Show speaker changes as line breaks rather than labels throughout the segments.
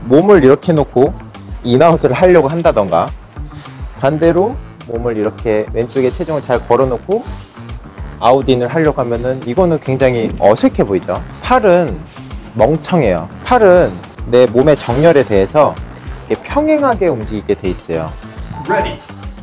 몸을 이렇게 놓고 인아웃을 하려고 한다던가, 반대로 몸을 이렇게 왼쪽에 체중을 잘 걸어 놓고 아웃인을 하려고 하면은 이거는 굉장히 어색해 보이죠. 팔은 멍청해요. 팔은 내 몸의 정렬에 대해서 평행하게 움직이게 돼 있어요. Ready.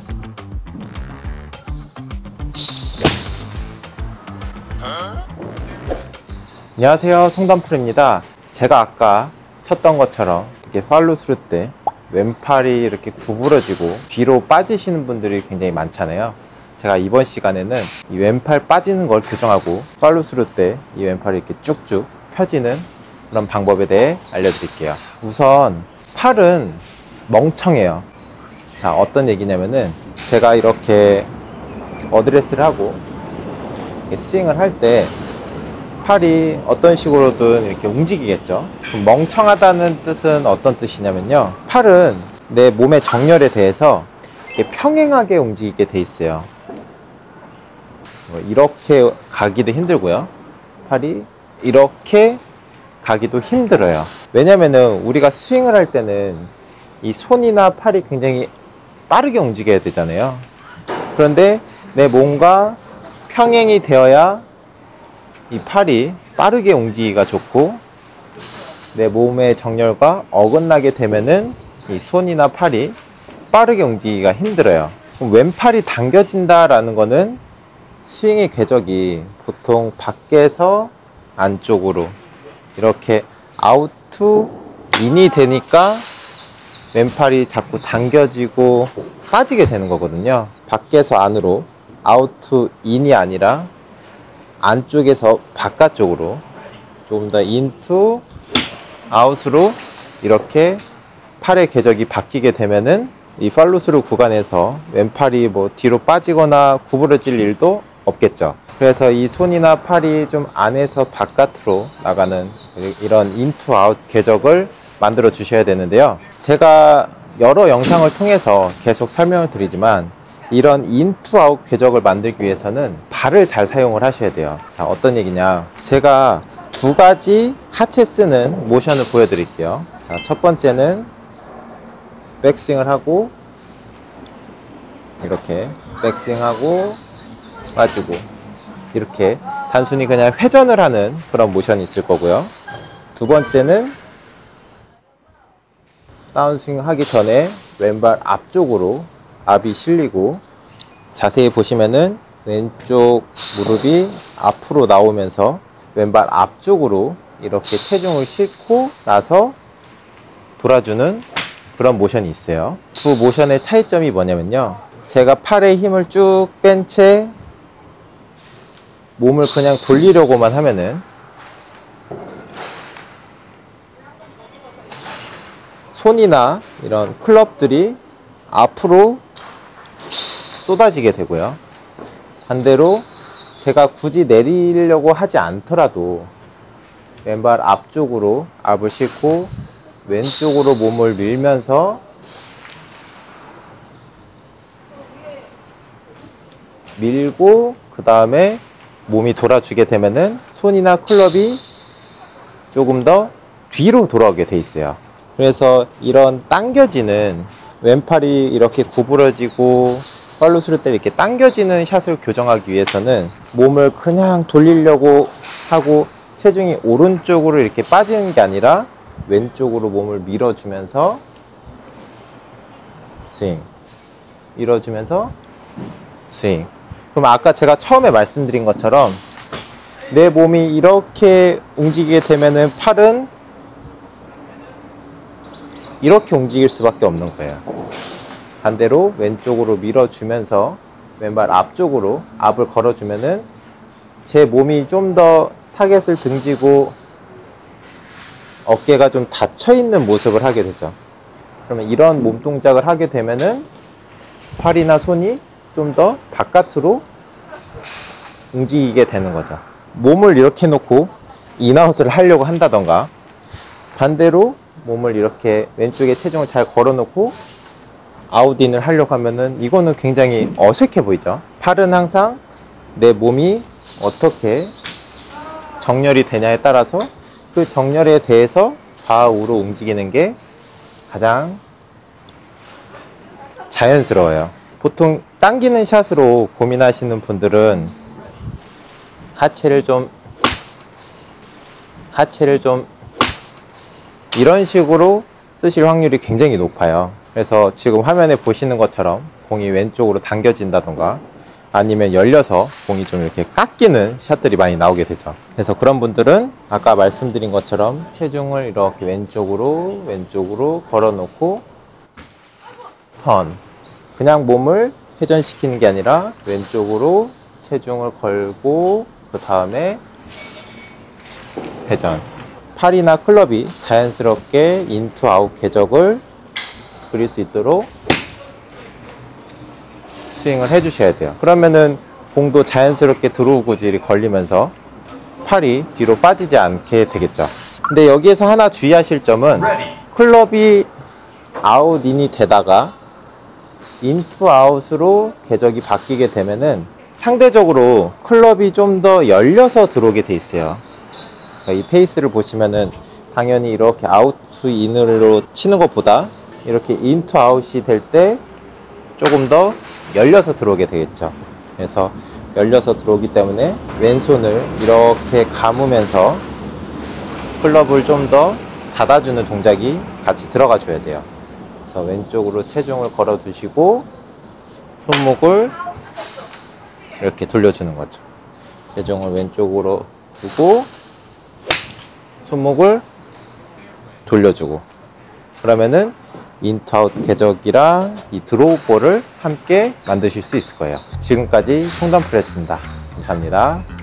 안녕하세요, 송단프로입니다. 제가 아까 쳤던 것처럼 이렇게 팔로스루 때 왼팔이 이렇게 구부러지고 뒤로 빠지시는 분들이 굉장히 많잖아요. 제가 이번 시간에는 이 왼팔 빠지는 걸 교정하고 팔로스루 때 이 왼팔이 이렇게 쭉쭉 펴지는 그런 방법에 대해 알려드릴게요. 우선 팔은 멍청해요. 자, 어떤 얘기냐면은 제가 이렇게 어드레스를 하고 이렇게 스윙을 할 때 팔이 어떤 식으로든 이렇게 움직이겠죠. 그럼 멍청하다는 뜻은 어떤 뜻이냐면요, 팔은 내 몸의 정렬에 대해서 평행하게 움직이게 돼 있어요. 이렇게 가기도 힘들고요, 팔이 이렇게 가기도 힘들어요. 왜냐면은 우리가 스윙을 할 때는 이 손이나 팔이 굉장히 빠르게 움직여야 되잖아요. 그런데 내 몸과 평행이 되어야 이 팔이 빠르게 움직이기가 좋고, 내 몸의 정렬과 어긋나게 되면은 이 손이나 팔이 빠르게 움직이기가 힘들어요. 그럼 왼팔이 당겨진다라는 거는 스윙의 궤적이 보통 밖에서 안쪽으로 이렇게 아웃 투 인이 되니까 왼팔이 자꾸 당겨지고 빠지게 되는 거거든요. 밖에서 안으로 아웃 투 인이 아니라 안쪽에서 바깥쪽으로 조금 더 인투 아웃으로 이렇게 팔의 궤적이 바뀌게 되면은 이 팔로스루 구간에서 왼팔이 뭐 뒤로 빠지거나 구부러질 일도 없겠죠. 그래서 이 손이나 팔이 좀 안에서 바깥으로 나가는 이런 인투 아웃 궤적을 만들어 주셔야 되는데요, 제가 여러 영상을 통해서 계속 설명을 드리지만 이런 인투 아웃 궤적을 만들기 위해서는 발을 잘 사용을 하셔야 돼요. 자, 어떤 얘기냐, 제가 두 가지 하체 쓰는 모션을 보여드릴게요. 자, 첫 번째는 백스윙을 하고 이렇게 백스윙하고 빠지고, 이렇게 단순히 그냥 회전을 하는 그런 모션이 있을 거고요. 두 번째는 다운스윙 하기 전에 왼발 앞쪽으로 앞이 실리고, 자세히 보시면은 왼쪽 무릎이 앞으로 나오면서 왼발 앞쪽으로 이렇게 체중을 싣고 나서 돌아주는 그런 모션이 있어요. 두 모션의 차이점이 뭐냐면요, 제가 팔에 힘을 쭉 뺀 채 몸을 그냥 돌리려고만 하면은 손이나 이런 클럽들이 앞으로 쏟아지게 되고요, 반대로 제가 굳이 내리려고 하지 않더라도 왼발 앞쪽으로 앞을 싣고 왼쪽으로 몸을 밀면서 밀고 그 다음에 몸이 돌아주게 되면은 손이나 클럽이 조금 더 뒤로 돌아오게 돼 있어요. 그래서 이런 당겨지는, 왼팔이 이렇게 구부러지고 팔로스루 때 이렇게 당겨지는 샷을 교정하기 위해서는 몸을 그냥 돌리려고 하고 체중이 오른쪽으로 이렇게 빠지는 게 아니라 왼쪽으로 몸을 밀어주면서 스윙, 밀어주면서 스윙. 그럼 아까 제가 처음에 말씀드린 것처럼 내 몸이 이렇게 움직이게 되면은 팔은 이렇게 움직일 수밖에 없는 거예요. 반대로 왼쪽으로 밀어주면서 왼발 앞쪽으로 앞을 걸어주면은 제 몸이 좀 더 타겟을 등지고 어깨가 좀 닫혀 있는 모습을 하게 되죠. 그러면 이런 몸 동작을 하게 되면은 팔이나 손이 좀 더 바깥으로 움직이게 되는 거죠. 몸을 이렇게 놓고 인아웃을 하려고 한다던가, 반대로 몸을 이렇게 왼쪽에 체중을 잘 걸어 놓고 아웃인을 하려고 하면은 이거는 굉장히 어색해 보이죠. 팔은 항상 내 몸이 어떻게 정렬이 되냐에 따라서 그 정렬에 대해서 좌우로 움직이는 게 가장 자연스러워요. 보통 당기는 샷으로 고민하시는 분들은 하체를 좀 이런 식으로 쓰실 확률이 굉장히 높아요. 그래서 지금 화면에 보시는 것처럼 공이 왼쪽으로 당겨진다던가 아니면 열려서 공이 좀 이렇게 깎이는 샷들이 많이 나오게 되죠. 그래서 그런 분들은 아까 말씀드린 것처럼 체중을 이렇게 왼쪽으로 걸어 놓고 턴, 그냥 몸을 회전시키는 게 아니라 왼쪽으로 체중을 걸고 그 다음에 회전. 팔이나 클럽이 자연스럽게 인투 아웃 궤적을 그릴 수 있도록 스윙을 해 주셔야 돼요. 그러면은 공도 자연스럽게 드로우 구질이 걸리면서 팔이 뒤로 빠지지 않게 되겠죠. 근데 여기에서 하나 주의하실 점은 클럽이 아웃 인이 되다가 인투 아웃으로 궤적이 바뀌게 되면은 상대적으로 클럽이 좀 더 열려서 들어오게 돼 있어요. 이 페이스를 보시면은 당연히 이렇게 아웃 투 인으로 치는 것보다 이렇게 인 투 아웃이 될 때 조금 더 열려서 들어오게 되겠죠. 그래서 열려서 들어오기 때문에 왼손을 이렇게 감으면서 클럽을 좀 더 닫아주는 동작이 같이 들어가 줘야 돼요. 그래서 왼쪽으로 체중을 걸어 두시고 손목을 이렇게 돌려주는 거죠. 체중을 왼쪽으로 두고 손목을 돌려주고, 그러면은 인투아웃 궤적이랑 이 드로우 볼을 함께 만드실 수 있을 거예요. 지금까지 송단프로였습니다. 감사합니다.